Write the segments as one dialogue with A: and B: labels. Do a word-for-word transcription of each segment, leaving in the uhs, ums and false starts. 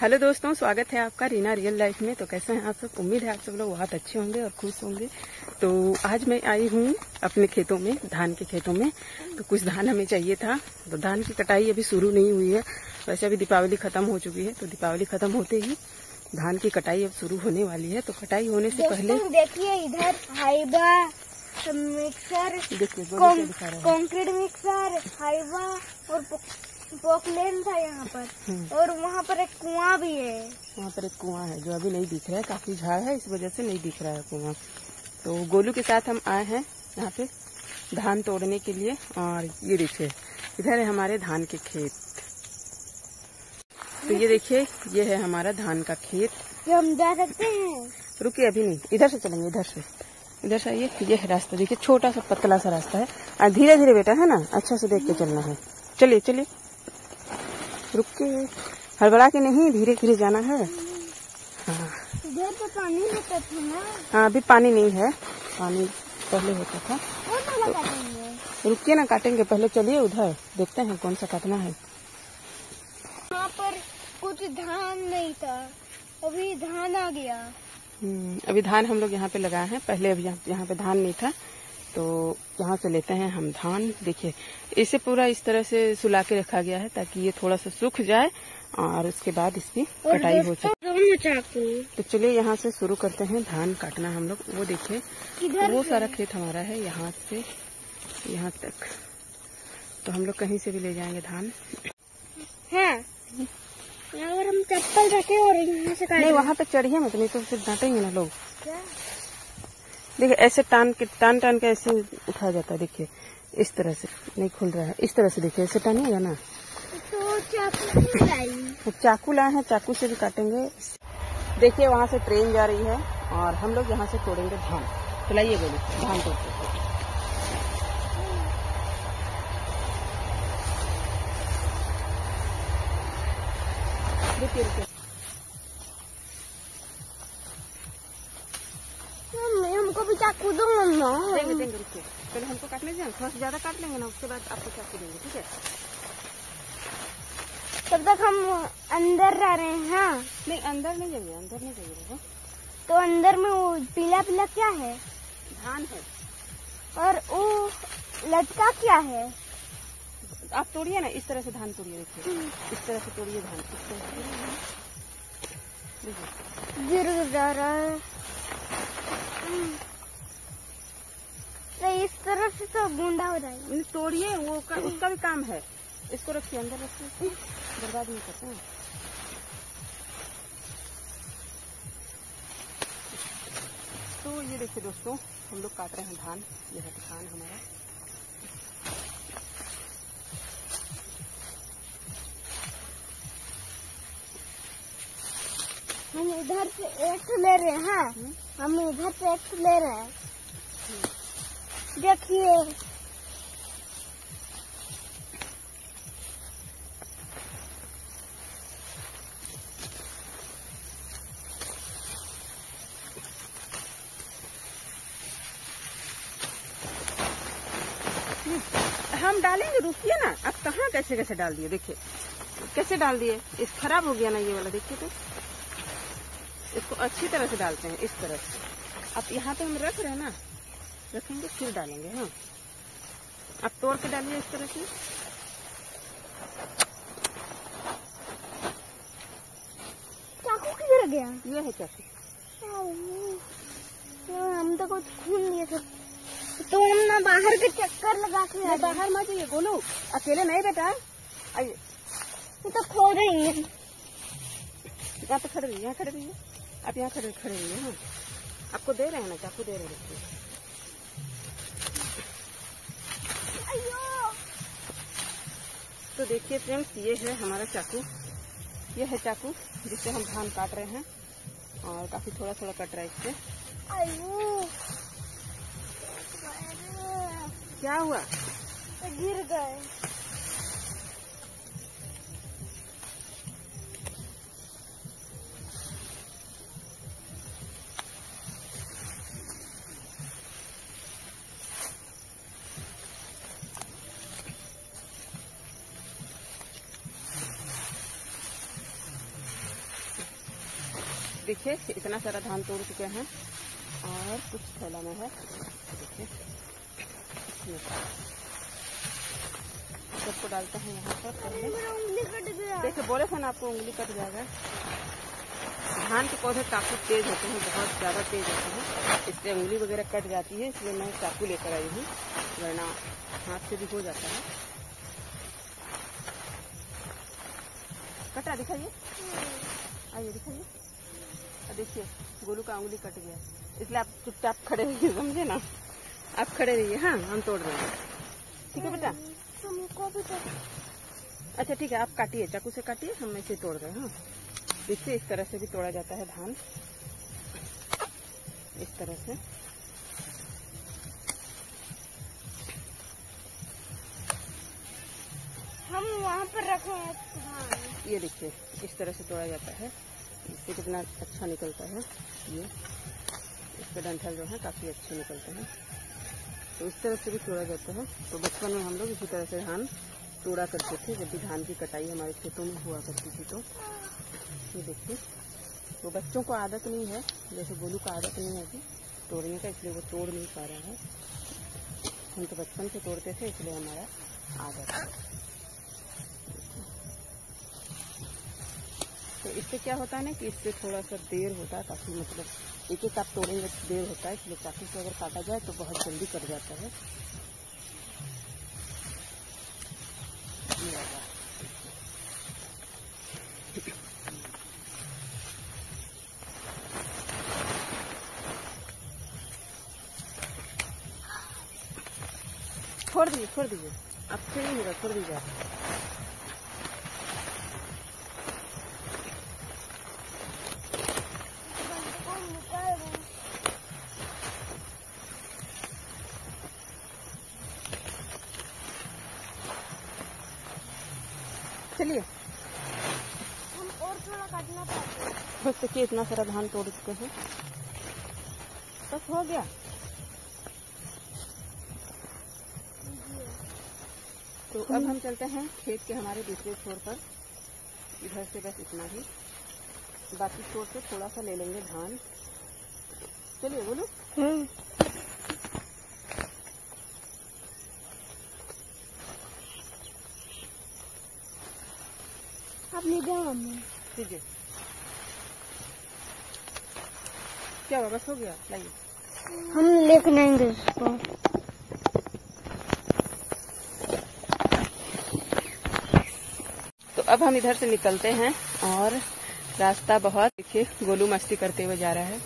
A: Hello दोस्तों, स्वागत है आपका रीना रियल लाइफ में। तो कैसे हैं आप सब? उम्मीद है आप सब लोग बहुत अच्छे होंगे और खुश होंगे। तो आज मैं आई हूँ अपने खेतों में, धान के खेतों में। तो कुछ धान हमें चाहिए था। तो धान की कटाई अभी शुरू नहीं हुई है। वैसे अभी दीपावली खत्म हो चुकी है, तो दीपावली खत्म होते ही धान की कटाई अब शुरू होने वाली है। तो कटाई होने से पहले
B: देखिए इधर हाइबा मिक्सर,
A: देखिए
B: कंक्रीट मिक्सर, हाइबा और पोकलेन था यहाँ पर। और वहाँ पर एक कुआं भी है।
A: वहाँ पर एक कुआं है जो अभी नहीं दिख रहा है, काफी झाड़ है, इस वजह से नहीं दिख रहा है कुआं। तो गोलू के साथ हम आए हैं यहाँ पे धान तोड़ने के लिए। और ये देखिए इधर है हमारे धान के खेत। तो ये देखिए ये है हमारा धान का खेत।
B: ये हम जा सकते हैं?
A: रुकिए, अभी नहीं, इधर से चलेंगे, इधर से इधर से आइए। ये है रास्ता, देखिए छोटा सा पतला सा रास्ता है। और धीरे धीरे बेटा, है ना, अच्छा से देख के चलना है। चलिए चलिए, रुक के, हड़बड़ा के नहीं, धीरे धीरे जाना है। हाँ,
B: इधर तो पानी होता था ना।
A: हाँ, अभी पानी नहीं है, पानी पहले होता था।
B: तो काटेंगे?
A: रुकिए ना, काटेंगे, पहले चलिए उधर देखते हैं कौन सा काटना है।
B: यहाँ पर कुछ धान नहीं था, अभी धान आ गया।
A: हम्म, अभी धान हम लोग यहाँ पे लगाए हैं। पहले अभी यहाँ पे धान नहीं था, तो यहाँ से लेते हैं हम धान। देखिए इसे पूरा इस तरह से सुला के रखा गया है ताकि ये थोड़ा सा सूख जाए और उसके बाद इसकी कटाई हो सके। तो चलिए यहाँ से शुरू करते हैं धान काटना हम लोग। वो देखिए वो सारा खेत हमारा है, यहाँ से यहाँ तक। तो हम लोग कहीं से भी ले जाएंगे धान।
B: हाँ, अगर हम चप्पल रखे और यहाँ से
A: नहीं, वहाँ तक चढ़िए मत, नहीं तो फिर डांटेंगे ना लोग। देखिए ऐसे टान के टान टान के ऐसे उठाया जाता है। देखिए इस तरह से नहीं खुल रहा है, इस तरह से देखिए, ऐसे टानिएगा ना।
B: तो चाकू क्यों लाई?
A: तो चाकू लाए हैं, चाकू से भी काटेंगे। देखिए वहाँ से ट्रेन जा रही है और हम लोग यहाँ से तोड़ेंगे धान। तो लाइए बोली, धान तोड़ते हैं। रुकिए रुकिए,
B: हमको भी चाकू दो मम्मा।
A: देंगे देंगे, रुकिए, पहले हमको काटने दीजिए, थोड़ा सा ज्यादा काट लेंगे ना, उसके बाद आपको चाकू देंगे, ठीक है?
B: तब तक हम अंदर जा रहे हैं। हाँ,
A: नहीं अंदर नहीं जाइए, अंदर नहीं जाइए।
B: तो अंदर में वो पीला पीला क्या है?
A: धान है। और
B: वो लटका क्या है?
A: आप तोड़िए ना, इस तरह से धान तोड़िए। देखिए इस तरह से तोड़िए धान, इस तरह से
B: गिर जा रहा है। तो इस तरह से तो बूंदा हो जाएगा।
A: तोड़िए, वो का, उसका भी काम है। इसको रखिए, अंदर रखिए, बर्बाद नहीं करते हैं। तो ये देखिए दोस्तों, हम लोग काट रहे हैं धान। ये है धान हमारा।
B: हम इधर से एक ले रहे हैं। हाँ, हम इधर से एक ले रहे हैं। देखिए
A: हम डालेंगे, रुकिए ना। आप कहाँ कैसे कैसे डाल दिए, देखिए कैसे डाल दिए। इस खराब हो गया ना ये वाला, देखिए। तो इसको अच्छी तरह से डालते हैं, इस तरह से। अब यहाँ पे हम रख रहे हैं ना, रखेंगे फिर डालेंगे। हाँ, आप तोड़ के डालिए इस तरह से।
B: चाकू किधर गया?
A: ये है चाकू।
B: हम तो कुछ खून लिए थे। तो हम ना बाहर के चक्कर लगा के,
A: बाहर मत जाइए गोलू, अकेले नहीं बेटा, आइए।
B: तो खो रही है।
A: यहाँ पे खड़े रहिए, यहाँ खड़े रहिए, आप यहाँ खड़े खड़े रहिए। हाँ, आपको दे रहे हैं ना, चाकू दे रहे हैं। तो देखिए फ्रेंड्स, ये है हमारा चाकू। ये है चाकू जिससे हम धान काट रहे हैं। और काफी थोड़ा थोड़ा कट रहा है इससे। क्या हुआ?
B: गिर गए।
A: देखिए इतना सारा धान तोड़ चुके हैं और कुछ थैला में है। देखिए सबको डालते हैं यहाँ पर।
B: उंगली कट गया।
A: देखिए बोले थे ना आपको उंगली कट जाएगा। धान के पौधे काफी तेज होते हैं, बहुत ज्यादा तेज होते हैं, इससे उंगली वगैरह कट जाती है, इसलिए मैं चाकू लेकर आई हूँ, वरना हाथ से भी हो जाता है। कटा दिखाइए, आइए दिखाइए। देखिए गोलू का उंगली कट गया, इसलिए आप चुपचाप खड़े रहिए, समझे ना। आप खड़े रहिए, हाँ हम तोड़ देंगे, ठीक है बेटा।
B: तुमको भी तो
A: अच्छा ठीक है, आप काटिए, चाकू से काटिए, हम ऐसे तोड़ रहे हैं। हाँ देखिए इस तरह से भी तोड़ा जाता है धान, इस तरह से।
B: हम वहाँ पर रखे हैं धान।
A: ये देखिए इस तरह से तोड़ा जाता है, इससे कितना अच्छा निकलता है। ये इसके डंठल जो है काफी अच्छे निकलते हैं, तो इस तरह से भी तोड़ा जाता है। तो बचपन में हम लोग इसी तरह से धान तोड़ा करते थे, जब भी धान की कटाई हमारे खेतों में हुआ करती थी। तो ये देखिए, तो बच्चों को आदत नहीं है, जैसे गोलू का आदत नहीं है अभी तोड़ने का, इसलिए वो तोड़ नहीं पा रहा है। हम तो बचपन से तोड़ते थे, इसलिए हमारा आदत है। तो इससे क्या होता है ना कि इससे थोड़ा सा देर होता है, काफी मतलब एक एक आप तोड़ेंगे तो देर होता है, इसलिए चाकू से अगर काटा जाए तो बहुत जल्दी कट जाता है। छोड़ दीजिए, छोड़ दीजिए, अब से नहीं होगा, छोड़ दीजिए आप। चलिए
B: हम और थोड़ा काटना चाहते हैं।
A: बस देखिए इतना सारा धान तोड़ चुके हैं, बस हो गया। तो अब हम चलते हैं खेत के हमारे दूसरे छोर पर, इधर से बस इतना ही, बाकी छोर से थोड़ा सा ले लेंगे धान। चलिए बोलो।
B: आप ले जाओ मम्मी।
A: ठीक है, क्या हुआ, बस हो गया, लाइए।
B: हम लेके जाएंगे इसको।
A: तो अब हम इधर से निकलते हैं और रास्ता बहुत, देखिए गोलू मस्ती करते हुए जा रहा है।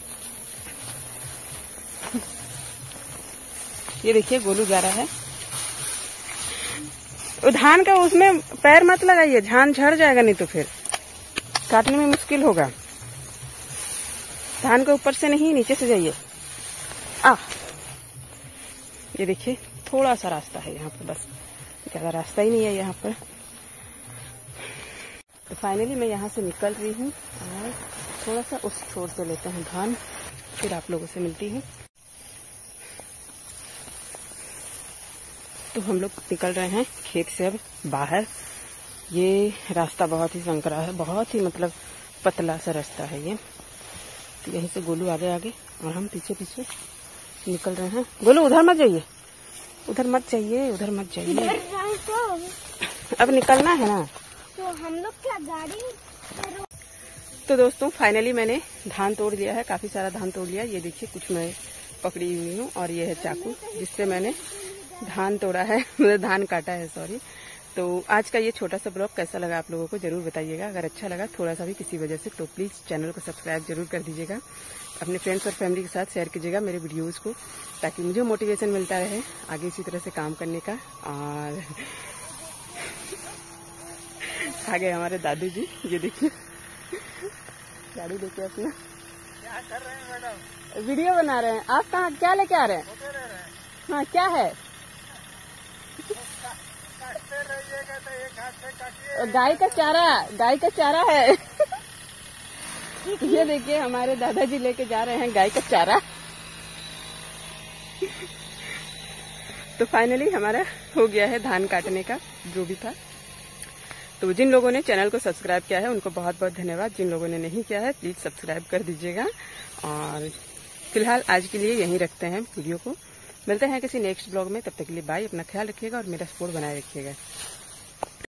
A: ये देखिए गोलू जा रहा है, धान का उसमें पैर मत लगाइए, धान झड़ जाएगा, नहीं तो फिर काटने में मुश्किल होगा। धान के ऊपर से नहीं, नीचे से जाइए। आ ये देखिए थोड़ा सा रास्ता है यहाँ पर, बस ज्यादा रास्ता ही नहीं है यहाँ पर। तो फाइनली मैं यहाँ से निकल रही हूँ और थोड़ा सा उस छोर से लेते हैं धान, फिर आप लोगों से मिलती हूँ। तो हम लोग निकल रहे हैं खेत से अब बाहर। ये रास्ता बहुत ही संकरा है, बहुत ही मतलब पतला सा रास्ता है ये। तो यहीं से गोलू आगे आगे और हम पीछे पीछे निकल रहे हैं। गोलू उधर मत जाइए, उधर मत जाइए, उधर मत जाइए, अब निकलना है ना।
B: तो हम लोग क्या गाड़ी।
A: तो दोस्तों फाइनली मैंने धान तोड़ लिया है, काफी सारा धान तोड़ लिया। ये देखिए कुछ मैं पकड़ी हुई हूँ और ये है चाकू जिससे मैंने धान तोड़ा है, मतलब धान काटा है, सॉरी। तो आज का ये छोटा सा ब्लॉग कैसा लगा आप लोगों को जरूर बताइएगा। अगर अच्छा लगा थोड़ा सा भी किसी वजह से तो प्लीज चैनल को सब्सक्राइब जरूर कर दीजिएगा, अपने फ्रेंड्स और फैमिली के साथ शेयर कीजिएगा मेरे वीडियोस को, ताकि मुझे मोटिवेशन मिलता रहे आगे इसी तरह से काम करने का। और आ गए हमारे दादू जी, ये देखिए गाड़ी लेके अपना
C: क्या कर रहे हैं मैडम?
A: वीडियो बना रहे हैं। आप कहाँ क्या लेके आ रहे हैं?
C: फोटो ले रहे हैं।
A: हाँ क्या है?
C: काटते रहिएगा तो एक हाथ से काटिए।
A: गाय का चारा, गाय का चारा है। ये देखिए हमारे दादाजी लेके जा रहे हैं गाय का चारा। तो फाइनली हमारा हो गया है धान काटने का जो भी था। तो जिन लोगों ने चैनल को सब्सक्राइब किया है उनको बहुत बहुत धन्यवाद। जिन लोगों ने नहीं किया है प्लीज सब्सक्राइब कर दीजिएगा। और फिलहाल आज के लिए यहीं रखते हैं वीडियो को। मिलते हैं किसी नेक्स्ट ब्लॉग में, तब तक के लिए बाय। अपना ख्याल रखिएगा और मेरा सपोर्ट बनाए रखिएगा।